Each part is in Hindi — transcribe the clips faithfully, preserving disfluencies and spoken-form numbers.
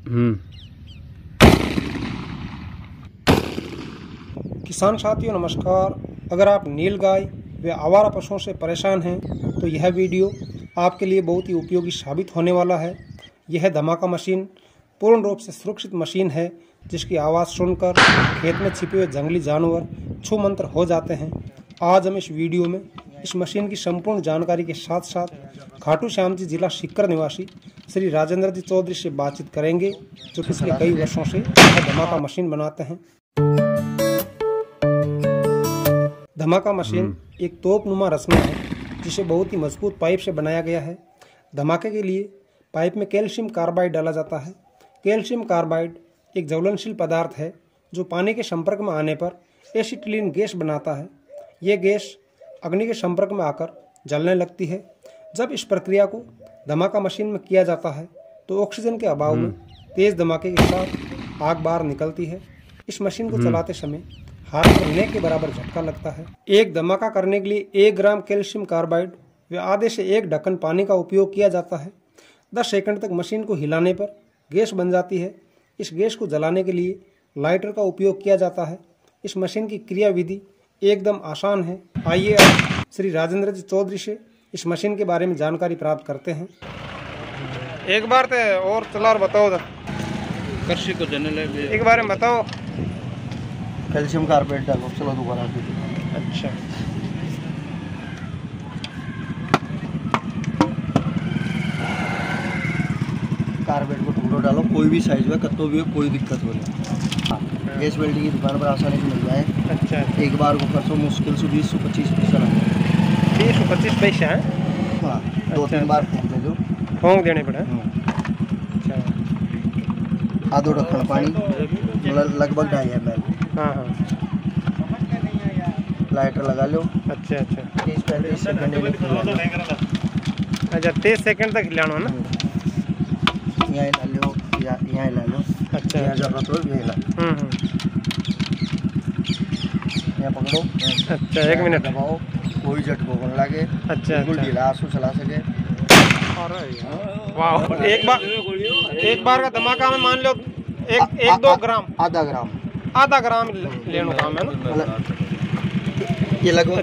किसान साथियों नमस्कार। अगर आप नीलगाय व आवारा पशुओं से परेशान हैं तो यह वीडियो आपके लिए बहुत ही उपयोगी साबित होने वाला है। यह धमाका मशीन पूर्ण रूप से सुरक्षित मशीन है जिसकी आवाज़ सुनकर खेत में छिपे हुए जंगली जानवर छू मंत्र हो जाते हैं। आज हम इस वीडियो में इस मशीन की संपूर्ण जानकारी के साथ साथ खाटू श्याम जी जिला सीकर निवासी श्री राजेंद्र जी चौधरी से बातचीत करेंगे जो पिछले कई वर्षों से यह धमाका मशीन बनाते हैं। धमाका मशीन एक तोपनुमा रचना है जिसे बहुत ही मजबूत पाइप से बनाया गया है। धमाके के लिए पाइप में कैल्शियम कार्बाइड डाला जाता है। कैल्शियम कार्बाइड एक ज्वलनशील पदार्थ है जो पानी के संपर्क में आने पर एसिटिलीन गैस बनाता है। ये गैस अग्नि के संपर्क में आकर जलने लगती है। जब इस प्रक्रिया को धमाका मशीन में किया जाता है तो ऑक्सीजन के अभाव में तेज धमाके के साथ आग बाहर निकलती है। इस मशीन को चलाते समय हाथ पर के बराबर झटका लगता है। एक धमाका करने के लिए एक ग्राम कैल्शियम कार्बाइड व आधे से एक ढक्कन पानी का उपयोग किया जाता है। दस सेकंड तक मशीन को हिलाने पर गैस बन जाती है। इस गैस को जलाने के लिए लाइटर का उपयोग किया जाता है। इस मशीन की क्रिया विधि एकदम आसान है। आइए आप श्री राजेंद्र जी चौधरी से इस मशीन के बारे में जानकारी प्राप्त करते हैं। एक बार तो और चला बताओ कृषि को जनरल एक बारे में बताओ। कैल्शियम कार्बाइड डालो, चलो दोबारा। अच्छा, कार्बाइड को टुकड़ो डालो, कोई भी साइज में कत्तो भी हो, कोई दिक्कत हो नहीं। गैस वेल्डिंग की दुकान पर आसानी से मिल जाए। अच्छा, एक बार को खर्चो मुश्किल से बीस से पच्चीस पैसा लगेगा। बीस से पच्चीस पैसा है। हाँ, दो तीन बार फूंक दे दो, फूंक देने पड़े। अच्छा, आधो ढक्कन पानी, लगभग ढाई एम एल। हाँ हाँ, लाइटर लगा लो। अच्छा अच्छा, तीस पैंतीस सेकंड अच्छा तीस सेकंड तक हिलाना है ना। यहाँ हिला लो, यहाँ हिला लो। अच्छा, यहाँ जरूरत हो ये हिला, यहाँ पकड़ो। अच्छा, एक मिनट दबाओ, कोई झटको को लगे। अच्छा, बिल्कुल ढीला आंसू चला सके। वाह, एक बार एक बार का धमाका में मान लो एक एक दो ग्राम, आधा ग्राम आधा ग्राम लेना काम है ना। ये लगभग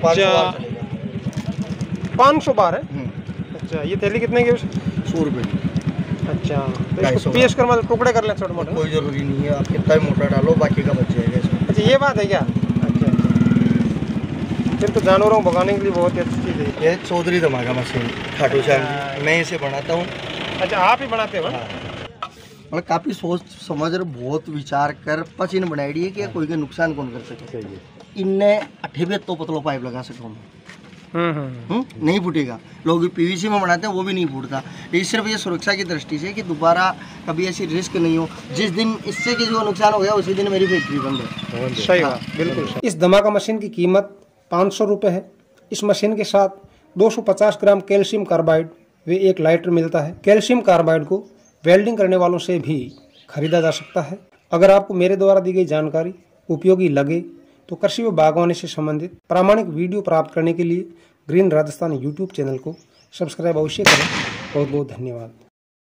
पाँच सौ बार है। अच्छा, ये थैली कितने की? सौ रुपये। अच्छा, तो इसको पीस कर मतलब टुकड़े कर लें छोटे मोटे? कोई जरूरी नहीं है, आप कितना भी मोटा डालो, बाकी का बच जाएगा इसमें। अच्छा, ये बात है क्या? अच्छा, फिर तो जानवरों को भगाने के लिए बहुत ही अच्छी चीज़ है। ये चौधरी धमाका मशीन खाटू श्याम जी, मैं इसे बनाता हूँ। अच्छा, आप ही बनाते हो? मतलब काफ़ी सोच समझ और बहुत विचार कर पचिन बनाई है कि कोई के नुकसान कौन कर सके। इनने अठे तो पतलो पाइप लगा सकूँ हम्म नहीं फूटेगा। लोग पीवीसी में बनाते हैं वो भी नहीं फूटता। ये सिर्फ ये सुरक्षा की दृष्टि से कि दोबारा कभी ऐसी रिस्क नहीं हो। जिस दिन इससे किसी को नुकसान हो गया उसी दिन मेरी फैक्ट्री बंद है। सही बात, बिल्कुल। इस धमाका मशीन की कीमत पाँच सौ रुपये है। इस मशीन के साथ दो सौ पचास ग्राम कैल्शियम कार्बाइड व एक लाइटर मिलता है। कैल्शियम कार्बाइड को वेल्डिंग करने वालों से भी खरीदा जा सकता है। अगर आपको मेरे द्वारा दी गई जानकारी उपयोगी लगे तो कृषि व बागवानी से संबंधित प्रामाणिक वीडियो प्राप्त करने के लिए ग्रीन राजस्थान यूट्यूब चैनल को सब्सक्राइब अवश्य करें। बहुत बहुत धन्यवाद।